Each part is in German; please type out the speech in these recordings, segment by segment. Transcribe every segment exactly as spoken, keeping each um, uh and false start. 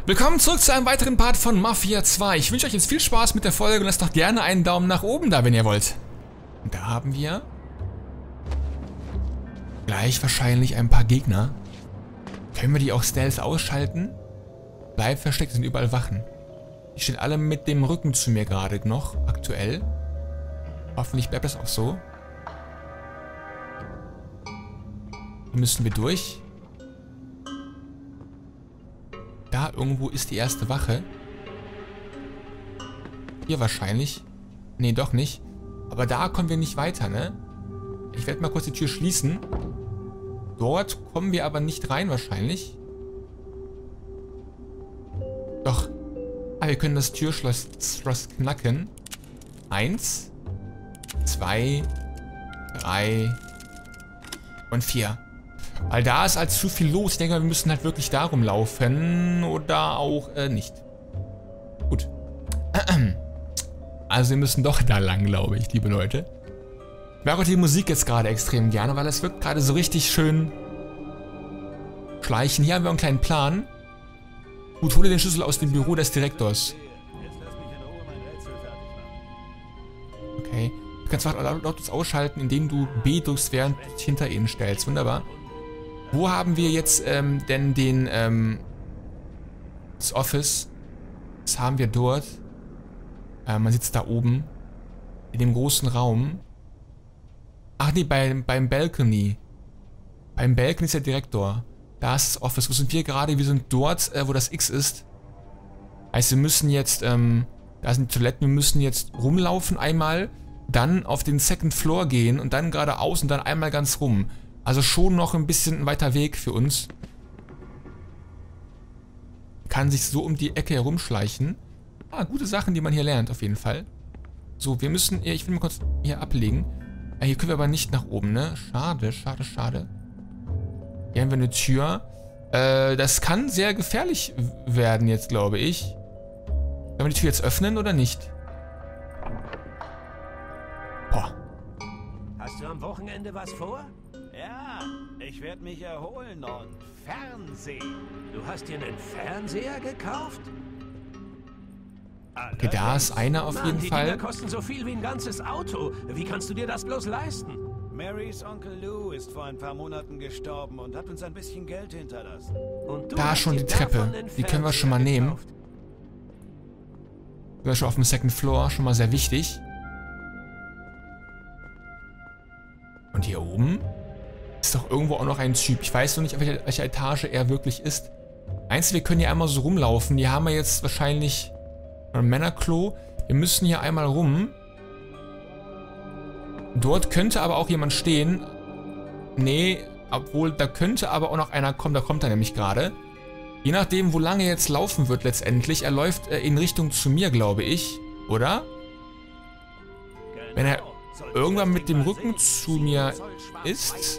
Willkommen zurück zu einem weiteren Part von Mafia zwei. Ich wünsche euch jetzt viel Spaß mit der Folge und lasst doch gerne einen Daumen nach oben da, wenn ihr wollt. Und da haben wir gleich wahrscheinlich ein paar Gegner. Können wir die auch Stealth ausschalten? Bleib versteckt, sind überall Wachen. Die stehen alle mit dem Rücken zu mir gerade noch, aktuell. Hoffentlich bleibt das auch so. Hier müssen wir durch. Da irgendwo ist die erste Wache. Hier wahrscheinlich. Nee, doch nicht. Aber da kommen wir nicht weiter, ne? Ich werde mal kurz die Tür schließen. Dort kommen wir aber nicht rein wahrscheinlich. Doch. Ah, wir können das Türschloss Schloss knacken. Eins. Zwei. Drei. Und vier. Weil da ist halt zu viel los. Ich denke mal, wir müssen halt wirklich darum laufen. Oder auch äh, nicht. Gut. Also wir müssen doch da lang, glaube ich, liebe Leute. Ich mag auch die Musik jetzt gerade extrem gerne, weil es wird gerade so richtig schön schleichen. Hier haben wir einen kleinen Plan. Gut, hole den Schlüssel aus dem Büro des Direktors. Okay. Du kannst lautlos ausschalten, indem du B drückst, während du dich hinter ihnen stellst. Wunderbar. Wo haben wir jetzt ähm, denn den, ähm, das Office? Das haben wir dort. Äh, man sitzt da oben. In dem großen Raum. Ach nee, beim, beim Balcony. Beim Balcony ist der Direktor. Da ist das Office. Wo sind wir gerade? Wir sind dort, äh, wo das X ist. Heißt, wir müssen jetzt, ähm, da sind die Toiletten, wir müssen jetzt rumlaufen einmal, dann auf den Second Floor gehen und dann geradeaus und dann einmal ganz rum. Also schon noch ein bisschen ein weiter Weg für uns. Kann sich so um die Ecke herumschleichen. Ah, gute Sachen, die man hier lernt, auf jeden Fall. So, wir müssen, ich will mal kurz hier ablegen. Ah, hier können wir aber nicht nach oben, ne? Schade, schade, schade. Hier haben wir eine Tür. Äh, das kann sehr gefährlich werden jetzt, glaube ich. Sollen wir die Tür jetzt öffnen oder nicht? Boah. Hast du am Wochenende was vor? Ja, ich werde mich erholen und Fernsehen. Du hast dir einen Fernseher gekauft? Okay, da ist einer auf jeden die Fall. Dinger kosten so viel wie ein ganzes Auto. Wie kannst du dir das bloß leisten? Marys Onkel Lou ist vor ein paar Monaten gestorben und hat uns ein bisschen Geld hinterlassen. Und du Da hast schon die dir Treppe. davon einen Die können wir schon mal Fernseher nehmen. gekauft? Wir sind schon auf dem Second Floor, schon mal sehr wichtig. Und hier oben ist doch irgendwo auch noch ein Typ. Ich weiß noch nicht, auf welcher, welcher Etage er wirklich ist. Eins, wir können hier einmal so rumlaufen. Die haben wir jetzt wahrscheinlich ein Männerklo. Wir müssen hier einmal rum. Dort könnte aber auch jemand stehen. Nee, obwohl, da könnte aber auch noch einer kommen. Da kommt er nämlich gerade. Je nachdem, wo lange er jetzt laufen wird letztendlich. Er läuft äh, in Richtung zu mir, glaube ich. Oder? Wenn er irgendwann mit dem Rücken zu mir ist.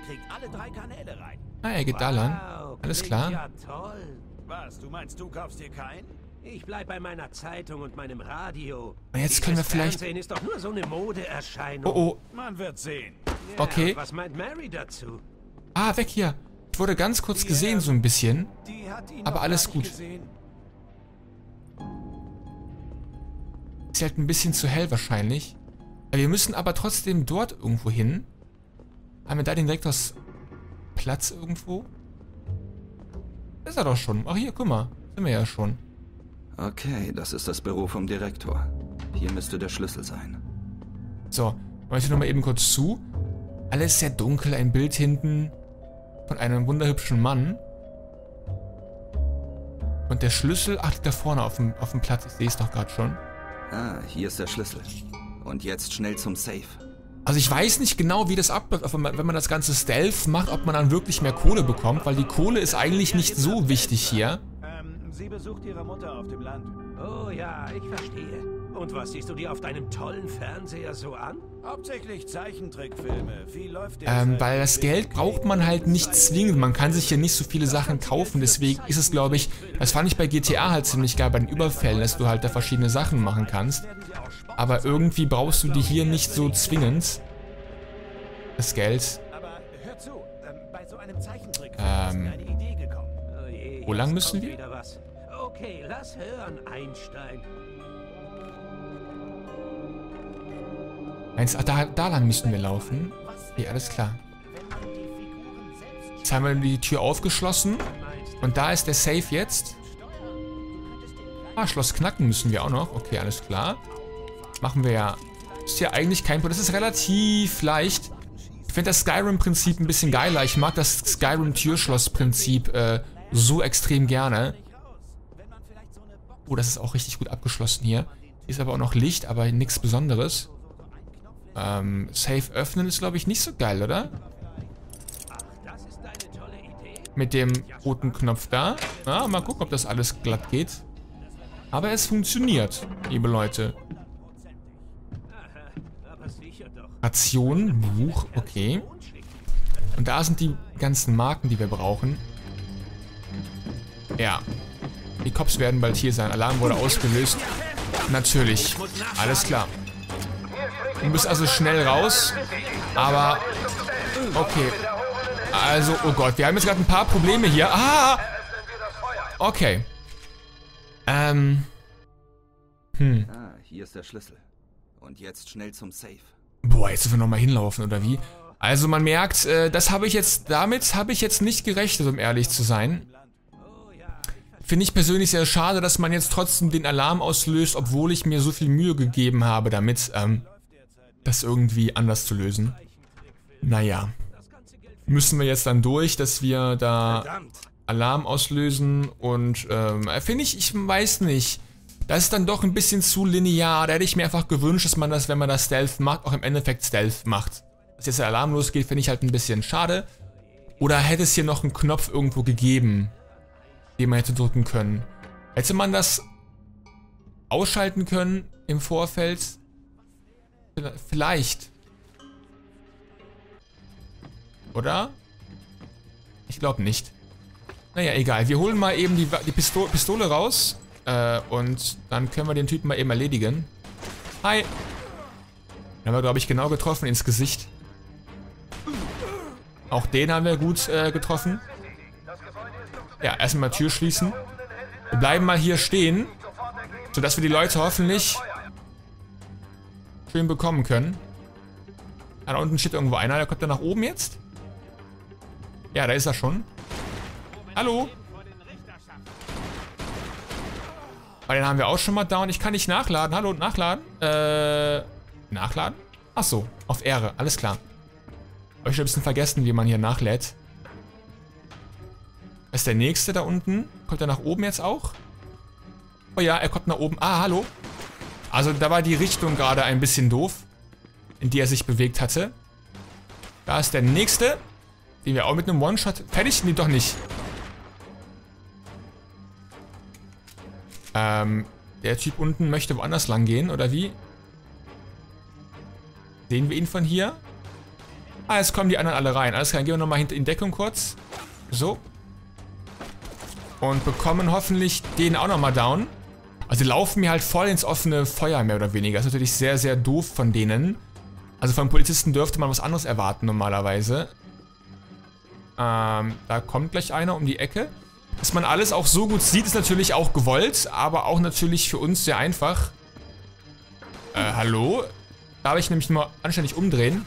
Ah, er geht da lang. Alles klar. Ja, toll. Was, du meinst, du kaufst dir keinen? Ich bleib bei meiner Zeitung und meinem Radio. Und jetzt können wir Dieses vielleicht... Fernsehen ist doch nur so eine Modeerscheinung. Oh, oh. Man wird sehen. Ja, Okay. und was meint Mary dazu? Ah, weg hier. Ich wurde ganz kurz gesehen, so ein bisschen. Die hat ihn Aber noch alles gar gut. nicht gesehen. Ist halt ein bisschen zu hell wahrscheinlich. Wir müssen aber trotzdem dort irgendwo hin. Haben wir da den Direktorsplatz irgendwo? Ist er doch schon. Ach hier, guck mal. Sind wir ja schon. Okay, das ist das Büro vom Direktor. Hier müsste der Schlüssel sein. So, mache ich nochmal eben kurz zu. Alles sehr dunkel, ein Bild hinten von einem wunderhübschen Mann. Und der Schlüssel, ach, liegt da vorne auf dem, auf dem Platz. Ich sehe es doch gerade schon. Ah, hier ist der Schlüssel. Und jetzt schnell zum Safe. Also ich weiß nicht genau, wie das abläuft, wenn man, wenn man das ganze Stealth macht, ob man dann wirklich mehr Kohle bekommt, weil die Kohle ist eigentlich nicht so wichtig hier. Ähm, sie besucht ihre Mutter auf dem Land. Oh ja, ich verstehe. Und was siehst du dir auf deinem tollen Fernseher so an? Hauptsächlich Zeichentrickfilme. Viel läuft Ähm, derzeit weil das Geld braucht man halt nicht zwingend. Man kann sich hier nicht so viele Sachen kaufen. Deswegen ist es, glaube ich, das fand ich bei G T A halt ziemlich geil, bei den Überfällen, dass du halt da verschiedene Sachen machen kannst. Aber irgendwie brauchst du die hier nicht so zwingend. Das Geld. Aber hör zu, ähm, bei so einem Zeichentrickfilm Ähm, ist mir eine Idee gekommen. Oh je, Wo lang jetzt müssen kommt wir? wieder was. Okay, lass hören, Einstein. Eins, ah, da, da lang müssen wir laufen. Okay, alles klar. Jetzt haben wir die Tür aufgeschlossen. Und da ist der Safe jetzt. Ah, Schloss knacken müssen wir auch noch. Okay, alles klar. Machen wir ja. Ist ja eigentlich kein Problem. Das ist relativ leicht. Ich finde das Skyrim-Prinzip ein bisschen geiler. Ich mag das Skyrim-Türschloss-Prinzip äh, so extrem gerne. Oh, das ist auch richtig gut abgeschlossen hier. Ist aber auch noch Licht, aber nichts Besonderes. Ähm, Safe öffnen ist, glaube ich, nicht so geil, oder? Mit dem roten Knopf da. Na, mal gucken, ob das alles glatt geht. Aber es funktioniert, liebe Leute. Ration, Buch, okay. Und da sind die ganzen Marken, die wir brauchen. Ja. Die Cops werden bald hier sein. Alarm wurde ausgelöst. Natürlich. Alles klar. Du bist also schnell raus. Aber... Okay. Also, oh Gott. Wir haben jetzt gerade ein paar Probleme hier. Ah! Okay. Ähm... Hm. Ah, hier ist der Schlüssel. Und jetzt schnell zum Safe. Boah, jetzt müssen wir nochmal hinlaufen, oder wie? Also man merkt, äh, das habe ich jetzt... Damit habe ich jetzt nicht gerechnet, um ehrlich zu sein. Finde ich persönlich sehr schade, dass man jetzt trotzdem den Alarm auslöst, obwohl ich mir so viel Mühe gegeben habe, damit ähm, das irgendwie anders zu lösen. Naja. Müssen wir jetzt dann durch, dass wir da Alarm auslösen und ähm, finde ich, ich weiß nicht. Das ist dann doch ein bisschen zu linear. Da hätte ich mir einfach gewünscht, dass man das, wenn man das Stealth macht, auch im Endeffekt Stealth macht. Dass jetzt der Alarm losgeht, finde ich halt ein bisschen schade. Oder hätte es hier noch einen Knopf irgendwo gegeben, den man hätte drücken können. Hätte man das ausschalten können im Vorfeld? Vielleicht. Oder? Ich glaube nicht. Naja, egal. Wir holen mal eben die, die Pisto Pistole raus. Äh, und dann können wir den Typen mal eben erledigen. Hi. Den haben wir, glaube ich, genau getroffen ins Gesicht. Auch den haben wir gut äh, getroffen. Ja, erstmal Tür schließen. Wir bleiben mal hier stehen, sodass wir die Leute hoffentlich schön bekommen können. Ah, da unten steht irgendwo einer. Der kommt da nach oben jetzt. Ja, da ist er schon. Hallo. Aber den haben wir auch schon mal da und ich kann nicht nachladen. Hallo, nachladen? Äh, nachladen? Ach so, auf Ehre. Alles klar. Habe ich schon ein bisschen vergessen, wie man hier nachlädt. Ist der nächste da unten? Kommt er nach oben jetzt auch? Oh ja, er kommt nach oben. Ah, hallo. Also da war die Richtung gerade ein bisschen doof, in die er sich bewegt hatte. Da ist der nächste, den wir auch mit einem One-Shot... Fertig? Nee, doch nicht. Ähm, der Typ unten möchte woanders lang gehen, oder wie? Sehen wir ihn von hier? Ah, jetzt kommen die anderen alle rein. Alles klar, dann gehen wir nochmal in Deckung kurz. So. Und bekommen hoffentlich den auch nochmal down. Also die laufen mir halt voll ins offene Feuer, mehr oder weniger. Das ist natürlich sehr, sehr doof von denen. Also von Polizisten dürfte man was anderes erwarten normalerweise. Ähm, da kommt gleich einer um die Ecke. Dass man alles auch so gut sieht, ist natürlich auch gewollt, aber auch natürlich für uns sehr einfach. Äh, hallo? Darf ich nämlich nur anständig umdrehen?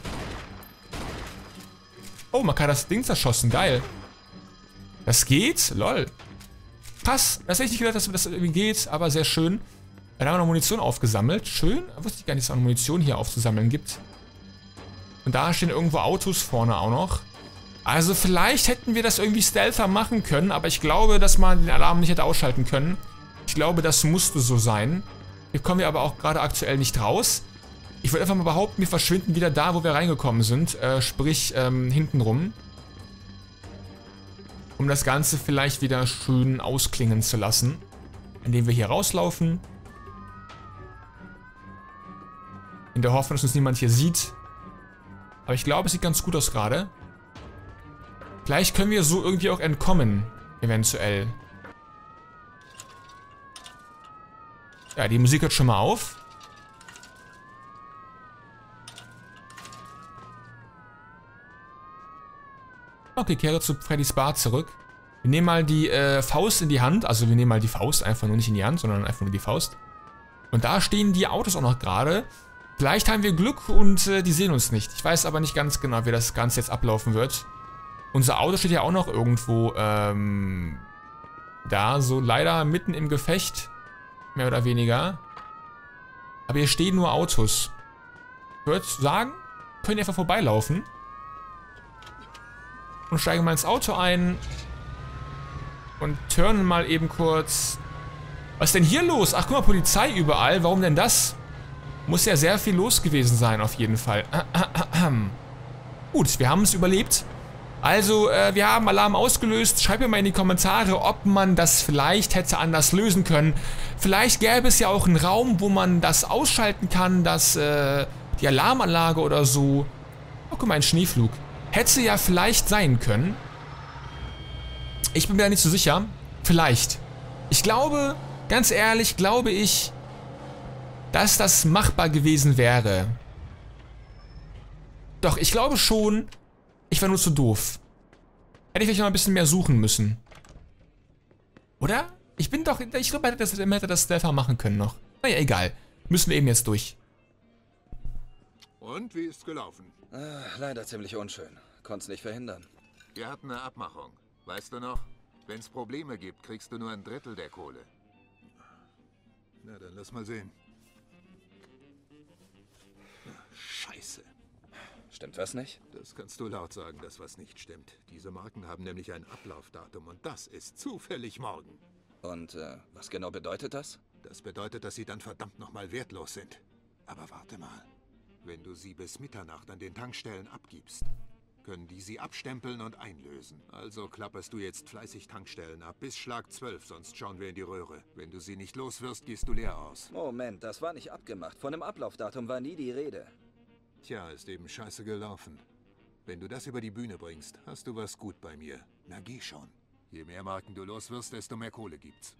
Oh, man kann das Ding zerschossen, geil. Das geht? Lol. Krass, das hätte ich nicht gedacht, dass das irgendwie geht, aber sehr schön. Dann haben wir noch Munition aufgesammelt. Schön. Da wusste ich gar nicht, dass es auch Munition hier aufzusammeln gibt. Und da stehen irgendwo Autos vorne auch noch. Also vielleicht hätten wir das irgendwie stealther machen können, aber ich glaube, dass man den Alarm nicht hätte ausschalten können. Ich glaube, das musste so sein. Hier kommen wir aber auch gerade aktuell nicht raus. Ich würde einfach mal behaupten, wir verschwinden wieder da, wo wir reingekommen sind. Äh, sprich, ähm, hintenrum. Um das Ganze vielleicht wieder schön ausklingen zu lassen. Indem wir hier rauslaufen. In der Hoffnung, dass uns niemand hier sieht. Aber ich glaube, es sieht ganz gut aus gerade. Vielleicht können wir so irgendwie auch entkommen. Eventuell. Ja, die Musik hört schon mal auf. Okay, kehre zu Freddy's Bar zurück. Wir nehmen mal die äh, Faust in die Hand. Also wir nehmen mal die Faust, einfach nur nicht in die Hand, sondern einfach nur die Faust. Und da stehen die Autos auch noch gerade. Vielleicht haben wir Glück und äh, die sehen uns nicht. Ich weiß aber nicht ganz genau, wie das Ganze jetzt ablaufen wird. Unser Auto steht ja auch noch irgendwo ähm, da, so leider mitten im Gefecht. Mehr oder weniger. Aber hier stehen nur Autos. Ich würde sagen, können einfach vorbeilaufen. Und steigen mal ins Auto ein. Und turnen mal eben kurz. Was ist denn hier los? Ach, guck mal, Polizei überall. Warum denn das? Muss ja sehr viel los gewesen sein, auf jeden Fall. Gut, wir haben es überlebt. Also, äh, wir haben Alarm ausgelöst. Schreibt mir mal in die Kommentare, ob man das vielleicht hätte anders lösen können. Vielleicht gäbe es ja auch einen Raum, wo man das ausschalten kann, dass äh, die Alarmanlage oder so. Oh, guck mal, ein Schneeflug. Hätte ja vielleicht sein können. Ich bin mir da nicht so sicher. Vielleicht. Ich glaube, ganz ehrlich, glaube ich, dass das machbar gewesen wäre. Doch, ich glaube schon. Ich war nur zu doof. Hätte ich vielleicht noch ein bisschen mehr suchen müssen. Oder? Ich bin doch... Ich glaube, man hätte das, man hätte das Stealther machen können noch. Naja, egal. Müssen wir eben jetzt durch. Und, wie ist's gelaufen? Ah, leider ziemlich unschön. Konnt's nicht verhindern. Wir hatten eine Abmachung. Weißt du noch? Wenn's Probleme gibt, kriegst du nur ein Drittel der Kohle. Na, dann lass mal sehen. Scheiße. Stimmt was nicht? Das kannst du laut sagen, dass was nicht stimmt. Diese Marken haben nämlich ein Ablaufdatum und das ist zufällig morgen. Und äh, was genau bedeutet das? Das bedeutet, dass sie dann verdammt nochmal wertlos sind. Aber warte mal. Wenn du sie bis Mitternacht an den Tankstellen abgibst, können die sie abstempeln und einlösen. Also klapperst du jetzt fleißig Tankstellen ab bis Schlag zwölf, sonst schauen wir in die Röhre. Wenn du sie nicht los wirst, gehst du leer aus. Moment, das war nicht abgemacht. Von einem Ablaufdatum war nie die Rede. Tja, ist eben scheiße gelaufen. Wenn du das über die Bühne bringst, hast du was gut bei mir. Na geh schon. Je mehr Marken du los wirst, desto mehr Kohle gibt's.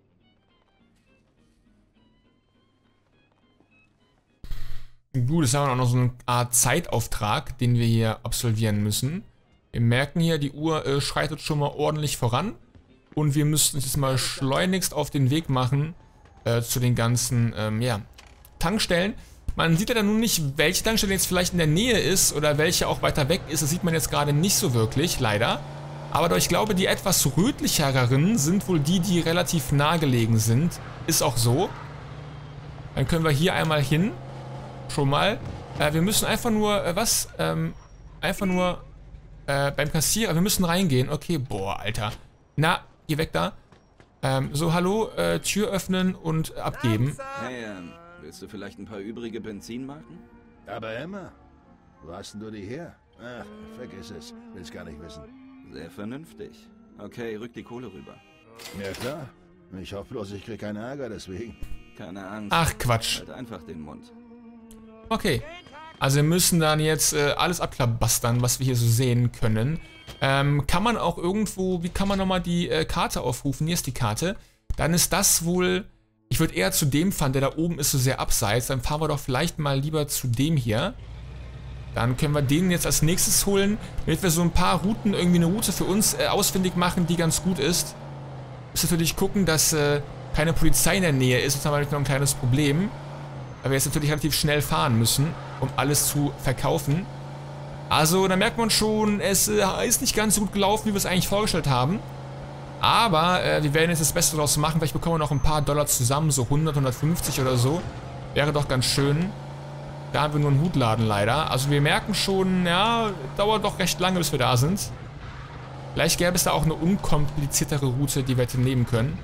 Gut, es ist aber auch noch so eine Art Zeitauftrag, den wir hier absolvieren müssen. Wir merken hier, die Uhr äh, schreitet schon mal ordentlich voran. Und wir müssten uns jetzt mal schleunigst auf den Weg machen äh, zu den ganzen ähm, ja, Tankstellen. Man sieht ja dann nun nicht, welche Tankstelle jetzt vielleicht in der Nähe ist oder welche auch weiter weg ist. Das sieht man jetzt gerade nicht so wirklich, leider. Aber doch ich glaube, die etwas rötlicheren sind wohl die, die relativ nah gelegen sind. Ist auch so. Dann können wir hier einmal hin. Schon mal. Äh, wir müssen einfach nur, äh, was? Ähm, einfach nur äh, beim Kassierer. Wir müssen reingehen. Okay, boah, Alter. Na, geh weg da. Ähm, so, hallo, äh, Tür öffnen und abgeben. Hey, ähm, willst du vielleicht ein paar übrige Benzinmarken? Aber immer. Wo hast denn du die her? Ach, vergiss es. Will's gar nicht wissen. Sehr vernünftig. Okay, rück die Kohle rüber. Ja klar. Ich hoffe bloß, ich krieg keinen Ärger deswegen. Keine Angst. Ach, Quatsch. Halt einfach den Mund. Okay. Also wir müssen dann jetzt äh, alles abklabastern, was wir hier so sehen können. Ähm, kann man auch irgendwo, wie kann man nochmal die äh, Karte aufrufen? Hier ist die Karte. Dann ist das wohl, ich würde eher zu dem fahren, der da oben ist so sehr abseits. Dann fahren wir doch vielleicht mal lieber zu dem hier. Dann können wir den jetzt als nächstes holen, damit wir so ein paar Routen, irgendwie eine Route für uns äh, ausfindig machen, die ganz gut ist. Müssen natürlich gucken, dass äh, keine Polizei in der Nähe ist. Jetzt haben wir noch ein kleines Problem. Weil wir jetzt natürlich relativ schnell fahren müssen, um alles zu verkaufen. Also, da merkt man schon, es äh, ist nicht ganz so gut gelaufen, wie wir es eigentlich vorgestellt haben. Aber äh, wir werden jetzt das Beste daraus machen. Vielleicht bekommen wir noch ein paar Dollar zusammen, so hundert, hundertfünfzig oder so. Wäre doch ganz schön. Da haben wir nur einen Hutladen leider. Also wir merken schon, ja, dauert doch recht lange, bis wir da sind. Vielleicht gäbe es da auch eine unkompliziertere Route, die wir hätten nehmen können.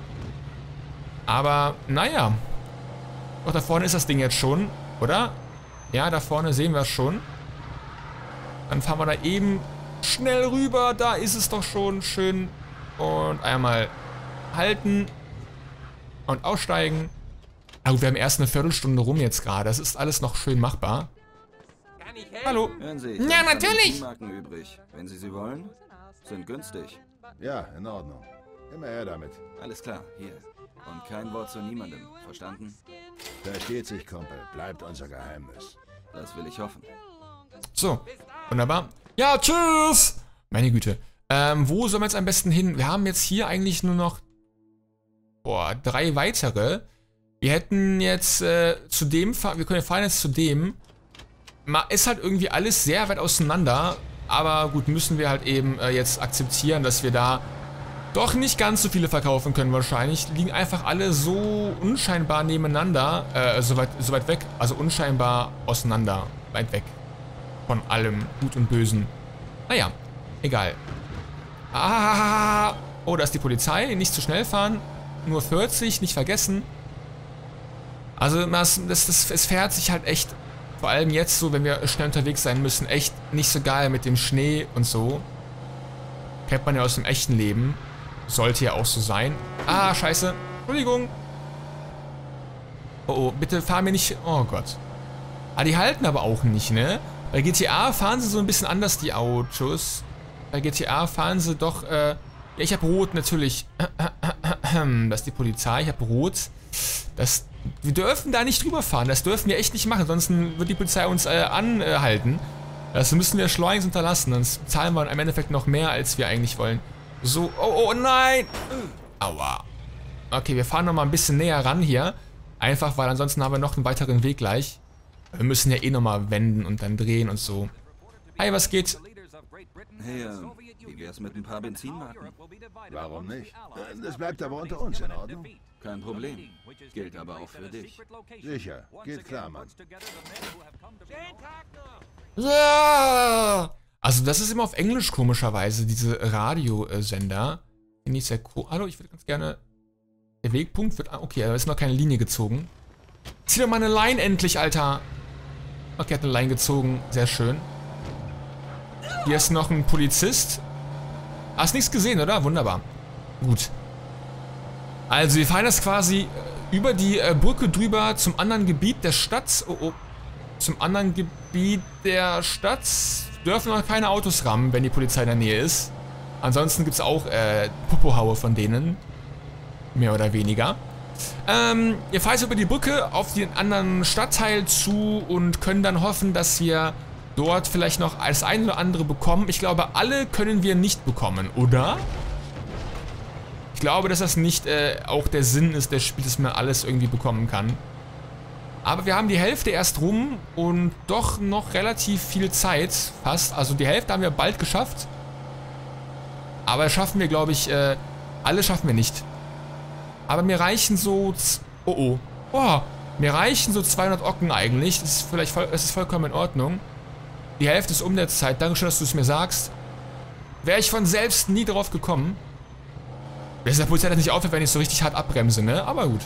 Aber, naja. Doch, da vorne ist das Ding jetzt schon, oder? Ja, da vorne sehen wir es schon. Dann fahren wir da eben schnell rüber. Da ist es doch schon schön. Und einmal halten. Und aussteigen. Aber wir haben erst eine Viertelstunde rum jetzt gerade. Das ist alles noch schön machbar. Hallo. Hören Sie, ich Ja, habe natürlich. Benzinmarken übrig. Wenn Sie sie wollen, sind günstig. Ja, in Ordnung. Immer her damit. Alles klar, hier. Und kein Wort zu niemandem. Verstanden? Versteht sich, Kumpel. Bleibt unser Geheimnis. Das will ich hoffen. So, wunderbar. Ja, tschüss. Meine Güte. Ähm, wo sollen wir jetzt am besten hin? Wir haben jetzt hier eigentlich nur noch boah, drei weitere. Wir hätten jetzt äh, zu dem, wir können fahren jetzt zu dem. Ist halt irgendwie alles sehr weit auseinander. Aber gut, müssen wir halt eben äh, jetzt akzeptieren, dass wir da doch nicht ganz so viele verkaufen können wahrscheinlich. Die liegen einfach alle so unscheinbar nebeneinander, äh, so weit, so weit weg. Also unscheinbar auseinander, weit weg. Von allem Gut und Bösen. Naja, egal. Ah, oh, da ist die Polizei. Nicht zu schnell fahren. Nur vierzig, nicht vergessen. Also das, das, das, es fährt sich halt echt, vor allem jetzt so, wenn wir schnell unterwegs sein müssen, echt nicht so geil mit dem Schnee und so. Kennt man ja aus dem echten Leben. Sollte ja auch so sein. Ah, scheiße. Entschuldigung. Oh, oh, bitte fahr mir nicht... Oh Gott. Ah, die halten aber auch nicht, ne? Bei G T A fahren sie so ein bisschen anders, die Autos. Bei G T A fahren sie doch... Äh, ja, ich habe Rot natürlich. Das ist die Polizei. Ich habe Rot. Das... Wir dürfen da nicht drüber fahren. Das dürfen wir echt nicht machen. Sonst wird die Polizei uns äh, anhalten. Das müssen wir schleunigst unterlassen. Sonst zahlen wir im Endeffekt noch mehr, als wir eigentlich wollen. So, oh, oh, nein! Aua. Okay, wir fahren nochmal ein bisschen näher ran hier. Einfach, weil ansonsten haben wir noch einen weiteren Weg gleich. Wir müssen ja eh nochmal wenden und dann drehen und so. Hi, was geht? Hey, äh, wie wär's mit ein paar Benzinmarken? Warum nicht? Das bleibt aber unter uns, in Ordnung? Kein Problem. Gilt aber auch für dich. Sicher, geht klar, Mann. Ja! Also das ist immer auf Englisch komischerweise, diese Radiosender. Finde ich sehr cool. Hallo, ich würde ganz gerne... Der Wegpunkt wird... Okay, da ist noch keine Linie gezogen. Zieh doch mal eine Line endlich, Alter! Okay, hat eine Line gezogen. Sehr schön. Hier ist noch ein Polizist. Hast nichts gesehen, oder? Wunderbar. Gut. Also wir fahren jetzt quasi über die äh, Brücke drüber zum anderen Gebiet der Stadt. Oh, oh. Zum anderen Gebiet der Stadt... Dürfen noch keine Autos rammen, wenn die Polizei in der Nähe ist. Ansonsten gibt es auch äh, Popohaue von denen. Mehr oder weniger. Ähm, wir fahren jetzt über die Brücke auf den anderen Stadtteil zu und können dann hoffen, dass wir dort vielleicht noch das eine oder andere bekommen. Ich glaube, alle können wir nicht bekommen, oder? Ich glaube, dass das nicht äh, auch der Sinn ist des Spiels, dass man alles irgendwie bekommen kann. Aber wir haben die Hälfte erst rum und doch noch relativ viel Zeit, fast. Also die Hälfte haben wir bald geschafft. Aber schaffen wir, glaube ich, äh, alle schaffen wir nicht. Aber mir reichen so... Oh, oh. Oh, mir reichen so zweihundert Ocken eigentlich. Das ist vielleicht voll, das ist vollkommen in Ordnung. Die Hälfte ist um der Zeit. Dankeschön, dass du es mir sagst. Wäre ich von selbst nie drauf gekommen. Das ist der Polizei, das nicht aufhört, wenn ich so richtig hart abbremse, ne? Aber gut.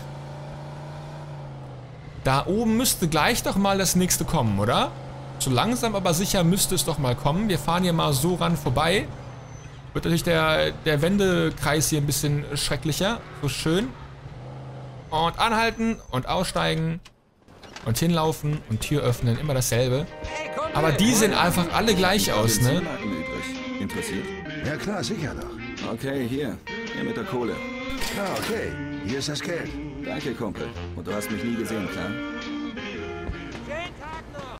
Da oben müsste gleich doch mal das nächste kommen, oder? So langsam, aber sicher müsste es doch mal kommen. Wir fahren hier mal so ran vorbei. Wird natürlich der, der Wendekreis hier ein bisschen schrecklicher. So schön. Und anhalten und aussteigen. Und hinlaufen und Tür öffnen. Immer dasselbe. Aber die sehen einfach alle gleich aus, ne? Interessiert? Ja klar, sicher doch. Okay, hier. Hier mit der Kohle. Ah, okay. Hier ist das Geld. Danke, Kumpel. Und du hast mich nie gesehen, klar?